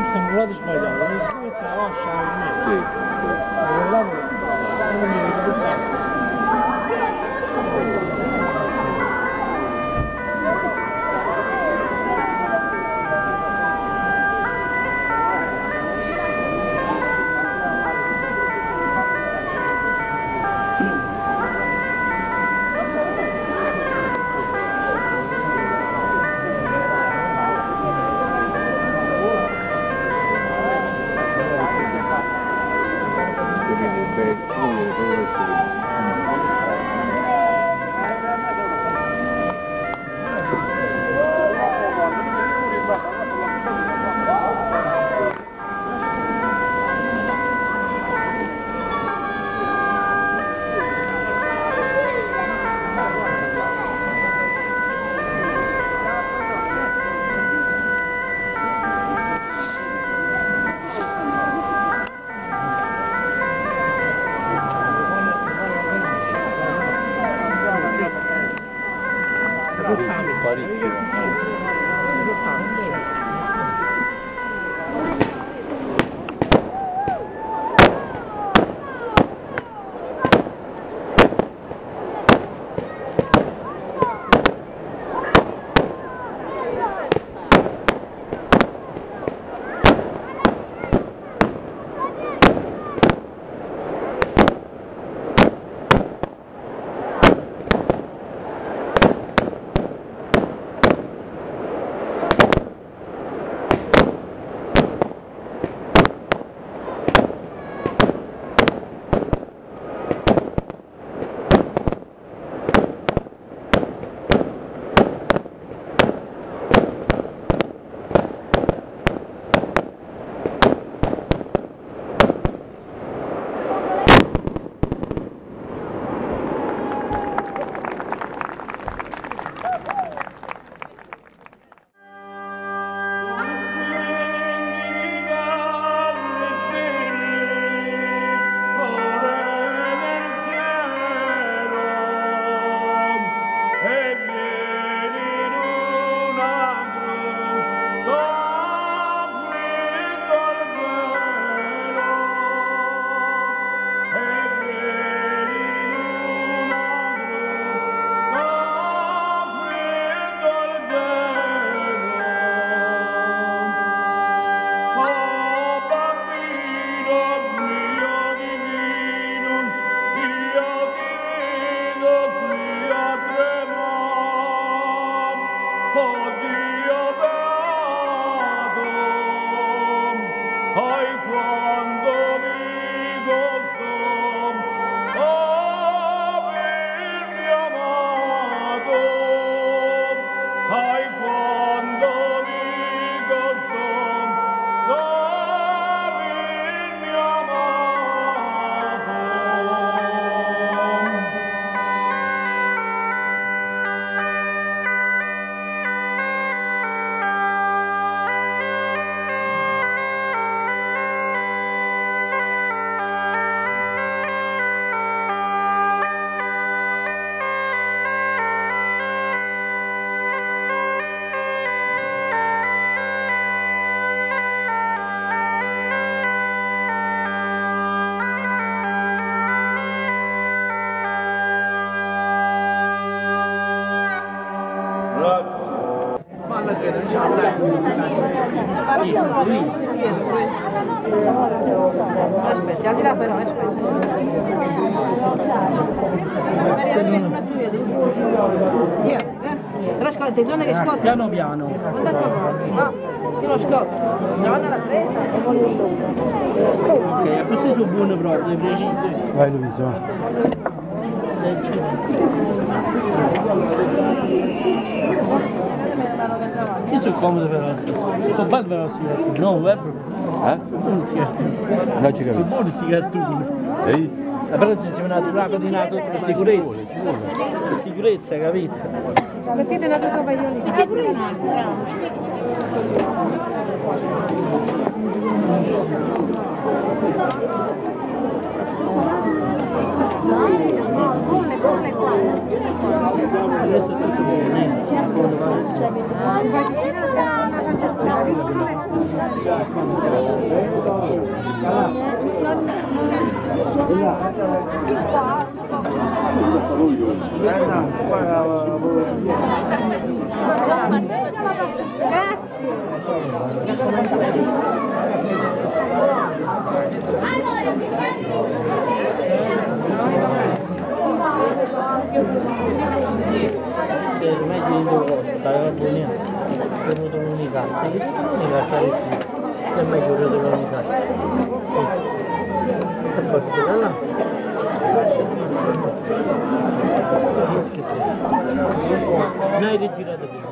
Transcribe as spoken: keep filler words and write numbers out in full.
stiamo là di sbagliato, mi si mette la lascia al mio. Sì. E là non mi vedo più basta. Aspetta, al di là però, aspetta. Però scotta, attenzione che scotta. Piano piano. Guarda qua, va, che lo scotta. Davanti alla presa. Ok, queste sono buone proprio, precise. Vai Luisa. Io sono comodo per la sua. Sono bello per la sua. No, web. Eh? Non si cartone. Non ci Sono capisco. buoni si cartoni. Hai visto? Però ci siamo una durata di naso per sicurezza. Per sicurezza, capito? Perché te la tua pagliolina? Perché pure buone, buone qua. Adesso è tutto buono, niente. Bunia, tunggu tunggu nikah, ini nikah kali ini, sampai juru tunggu nikah, seperti mana? Sedih gitu. Nah ini tidak ada.